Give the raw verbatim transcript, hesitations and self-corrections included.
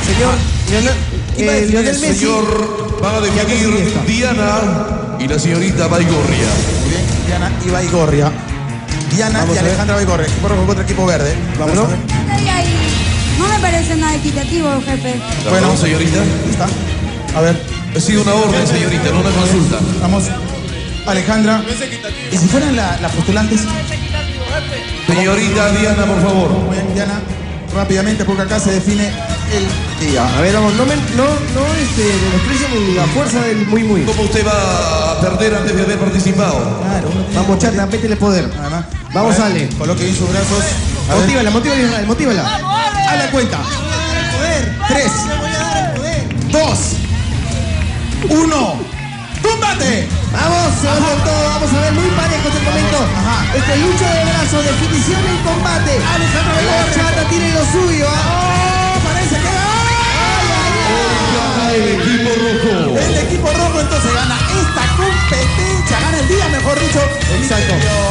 Señor Lionel, eh, Lionel Messi. Señor, van a definir Diana y la señorita Baigorria. Muy bien, Diana y Baigorria. Diana Vamos y a ver. Alejandra Baigorria. Equipo rojo contra equipo verde. Vamos ¿No? a ver. Estoy ahí. No me parece nada equitativo, jefe. Bueno, señorita. ¿Está? A ver, Ha sido una orden, señorita, no una consulta. vamos. Alejandra. ¿Y si fueran la- las postulantes? Señorita Diana, por favor. Muy bien, Diana. Rápidamente, porque acá se define el día. A ver, vamos, no, me, no, no este, menosprecien la fuerza del muy muy. ¿Cómo usted va a perder antes de haber participado? Claro, uno tiene Vamos, que- Chata, métele poder. Además, Vamos, a ver, Ale. Coloque bien sus brazos. A ver. Motívala, motívala, Israel, motívala. A la cuenta. Tres, dos, uno. ¡Combate! Vamos, se va a hacer todo, vamos a ver, muy parejo este momento. Ajá. Este lucha de brazos, definición en combate. Alejandra La Baigorria. Chata tiene lo suyo. ¿ah? ¡Oh! Parece que gana. El equipo rojo. El equipo rojo entonces gana esta competencia, gana el día, mejor dicho. Exacto.